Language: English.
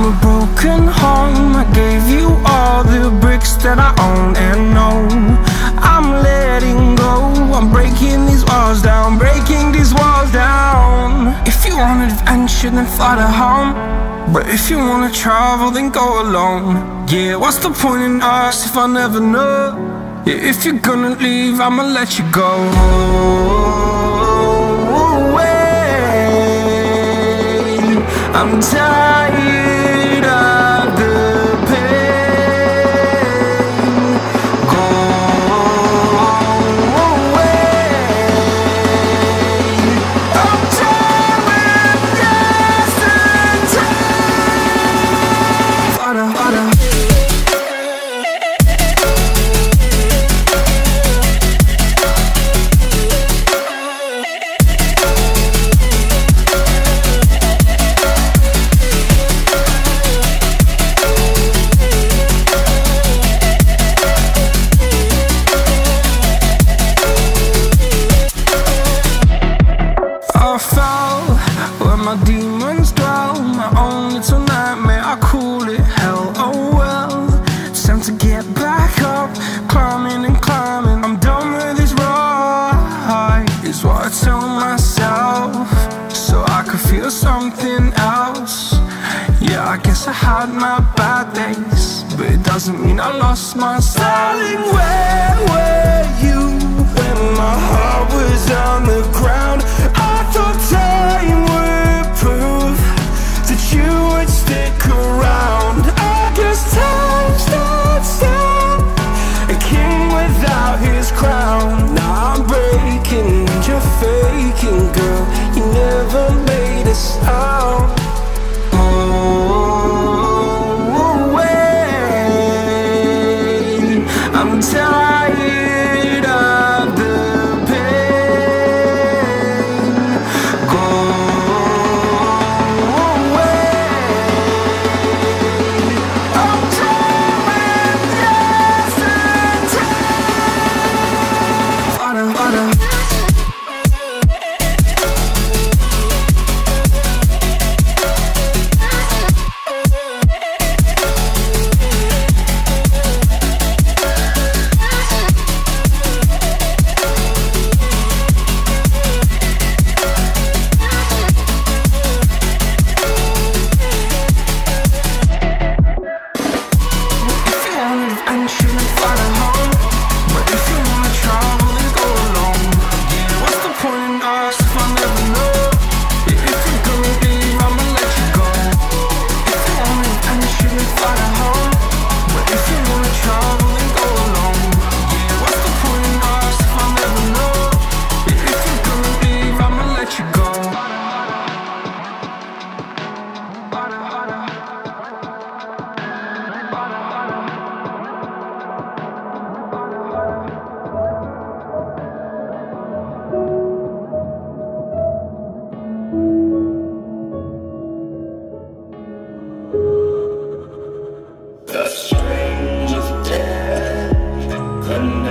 a broken home. I gave you all the bricks that I own and know. I'm letting go, I'm breaking these walls down, breaking these walls down. If you want adventure, then fly to home. But if you wanna travel, then go alone. Yeah, what's the point in us if I never know? Yeah, if you're gonna leave, I'ma let you go. I'm tired of the pain. Go away. I'm tired with yesterday. Harder, harder. I fell where my demons dwell. My own little nightmare, I call it hell. Oh well, it's time to get back up. Climbing and climbing, I'm done with this ride, is what I tell myself, so I could feel something else. Yeah, I guess I had my bad days, but it doesn't mean I lost my style. Darling, where were you when my heart was on the ground? I thought time would prove that you would stick around. I guess time stood still, a king without his crown. Now I'm breaking and you're faking, girl. You never made a sound. Oh, wait, I'm tired of the pain. Go away. I'm tired with yesterday. Harder, harder. The strangest death.